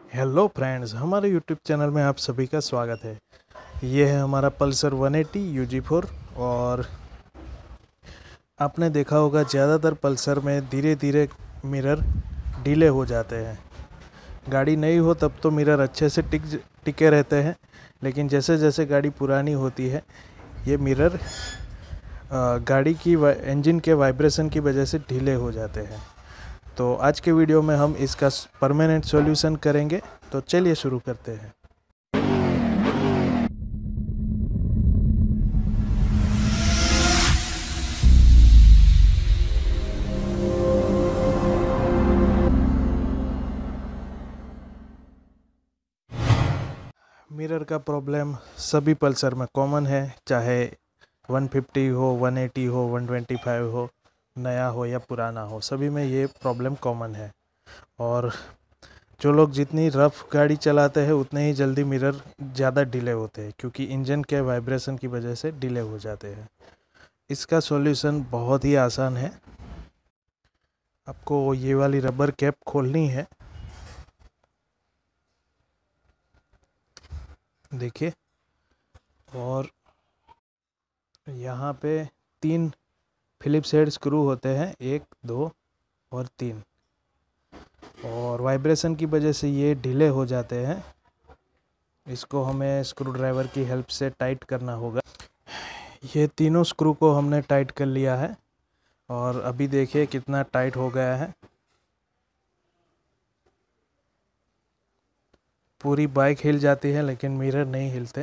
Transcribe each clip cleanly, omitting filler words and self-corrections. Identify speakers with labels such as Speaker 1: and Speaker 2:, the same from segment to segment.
Speaker 1: Hello friends, हमारे YouTube channel में आप सभी का स्वागत है। ये है हमारा पल्सर 180 UG4। और आपने देखा होगा ज़्यादातर पल्सर में धीरे धीरे मिरर ढीले हो जाते हैं। गाड़ी नई हो तब तो मिरर अच्छे से टिके रहते हैं, लेकिन जैसे जैसे गाड़ी पुरानी होती है ये मिरर गाड़ी की इंजन के वाइब्रेशन की वजह से ढीले हो जाते हैं। तो आज के वीडियो में हम इसका परमानेंट सॉल्यूशन करेंगे। तो चलिए शुरू करते हैं। मिरर का प्रॉब्लम सभी पल्सर में कॉमन है, चाहे 150 हो, 180 हो, 125 हो, नया हो या पुराना हो, सभी में ये प्रॉब्लम कॉमन है। और जो लोग जितनी रफ़ गाड़ी चलाते हैं उतने ही जल्दी मिरर ज़्यादा डिले होते हैं, क्योंकि इंजन के वाइब्रेशन की वजह से डिले हो जाते हैं। इसका सॉल्यूशन बहुत ही आसान है। आपको ये वाली रबर कैप खोलनी है, देखिए, और यहाँ पे 3 फिलिप्स हेड स्क्रू होते हैं, 1, 2 और 3। और वाइब्रेशन की वजह से ये ढीले हो जाते हैं। इसको हमें स्क्रू ड्राइवर की हेल्प से टाइट करना होगा। ये तीनों स्क्रू को हमने टाइट कर लिया है और अभी देखिए कितना टाइट हो गया है। पूरी बाइक हिल जाती है लेकिन मिरर नहीं हिलते।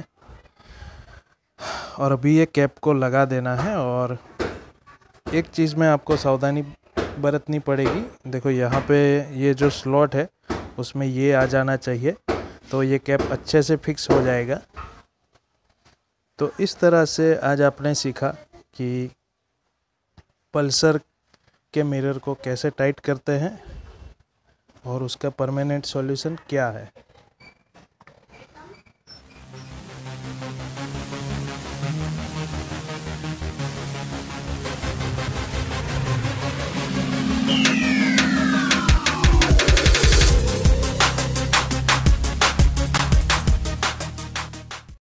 Speaker 1: और अभी ये कैप को लगा देना है। और एक चीज़ में आपको सावधानी बरतनी पड़ेगी। देखो यहाँ पे ये जो स्लॉट है उसमें ये आ जाना चाहिए, तो ये कैप अच्छे से फिक्स हो जाएगा। तो इस तरह से आज आपने सीखा कि पल्सर के मिरर को कैसे टाइट करते हैं और उसका परमानेंट सॉल्यूशन क्या है।